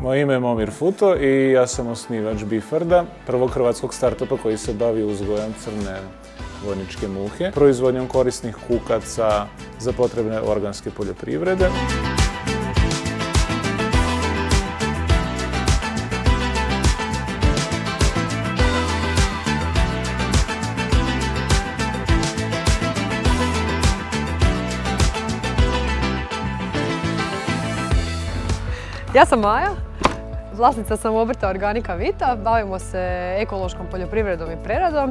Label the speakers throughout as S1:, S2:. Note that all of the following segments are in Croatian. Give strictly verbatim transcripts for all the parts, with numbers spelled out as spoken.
S1: Moje ime je Momir Futo i ja sam osnivač Bifarda, prvog hrvatskog startupa koji se bavi uzgojem crne vojničke muhe, proizvodnjom korisnih kukaca za potrebne organske poljoprivrede.
S2: Ja sam Maja, vlasnica sam obrta Organika Vita, bavimo se ekološkom poljoprivredom i preradom.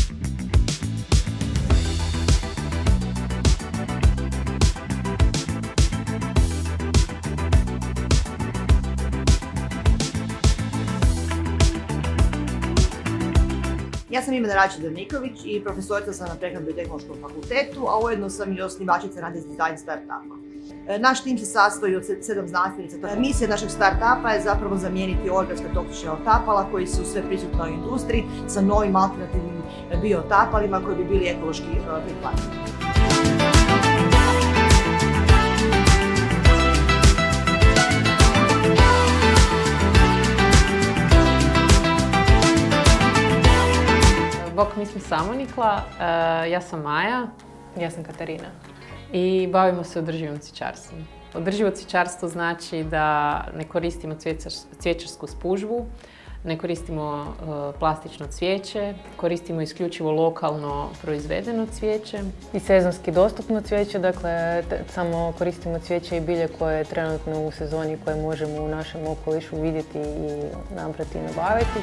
S3: Ja sam Ivana Račić-Derniković i profesorica sam na Prehrambeno-tehnološkom fakultetu, a ujedno sam i osnivačica Radis Design startupa. Naš tim se sastoji od sedam znanstvenica. Misija našeg startupa je zapravo zamijeniti organska toksična otapala koji su sve prisutna u industriji sa novim alternativnim biotapalima koji bi bili ekološki prihvatljivi.
S4: Bok, mi smo Samonikla, ja sam Maja.
S2: Ja sam Katarina.
S4: I bavimo se održivim cvjećarstvom. Održivo cvjećarstvo znači da ne koristimo cvjećarsku spužvu, ne koristimo plastično cvijeće, koristimo isključivo lokalno proizvedeno cvijeće.
S5: I sezonski dostupno cvijeće, dakle samo koristimo cvijeće i bilje koje je trenutno u sezoni koje možemo u našem okolišu vidjeti i nabrati i nabaviti.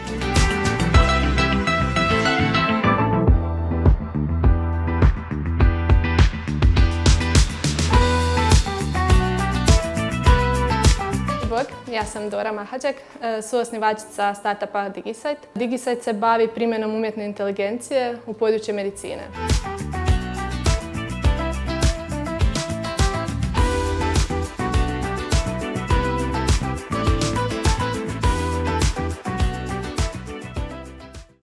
S6: Ja sam Dora Mahađak, suosnivačica startupa DigiSite. DigiSite se bavi primjenom umjetne inteligencije u području medicine.